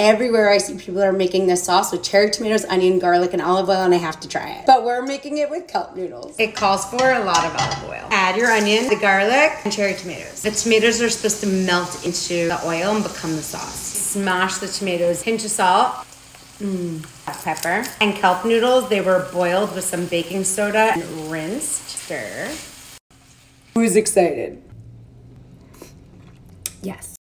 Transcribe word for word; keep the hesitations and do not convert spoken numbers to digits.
everywhere I see people are making this sauce with cherry tomatoes, onion, garlic, and olive oil, and I have to try it. But we're making it with kelp noodles. It calls for a lot of olive oil. Add your onion, the garlic, and cherry tomatoes. The tomatoes are supposed to melt into the oil and become the sauce. Smash the tomatoes, pinch of salt, mm, pepper, and kelp noodles. They were boiled with some baking soda and rinsed. Stir. Who's excited? Yes.